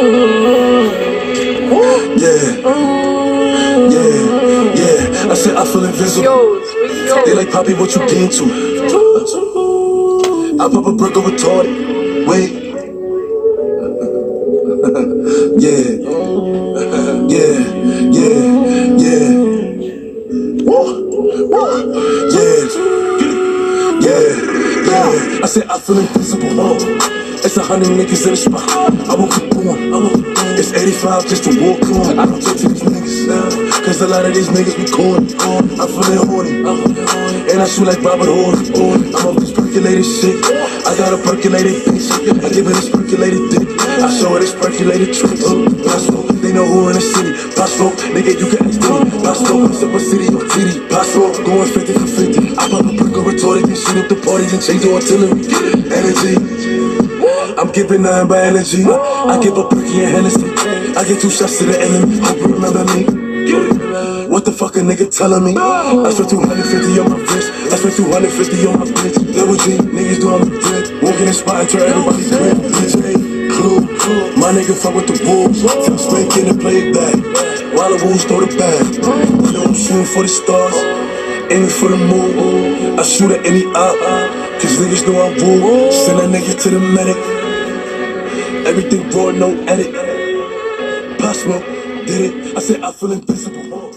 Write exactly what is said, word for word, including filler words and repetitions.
yeah, yeah. I said I feel invisible. They like, Poppy, what you been to? I pop a brick over retarded. Wait. Yeah, yeah, yeah, yeah. Woo, woo, yeah, yeah, yeah. I said I feel invisible. Huh? It's a hundred niggas in the spot. I woke up on. It's eighty-five just to walk on. I don't talk to these niggas now, cause a lot of these niggas be corny. I'm feeling horny, and I shoot like Robert Horry. I'm off this percolated shit. I got a percolated bitch. I give her this percolated dick. I show her this percolated tricks. Paso, they know who in the city. Paso, nigga, you can ask me. Paso, it's up a city on titty. Paso, going fifty for fifty. I pop a perk of retarded and shoot up the parties and change the artillery. Energy. I'm giving nothing but energy. I give a perky and Hennessy. I get two shots to the enemy. Hope you remember me. What the fuck a nigga telling me? I spent two hundred fifty on my wrist. I spent two hundred fifty on my bitch. Double G, niggas do I'm a dick. Walking in spot and turn everybody grip. Bitch, hey, clue. My nigga fuck with the wolves. Tell Spank in and play it back. While the wolves throw the bag. You know I'm shooting for the stars, aiming for the moon. I shoot at any op, cause niggas know I woo. Send a nigga to the medic. Everything raw, no edit. Pop Smoke did it. I said I feel invisible.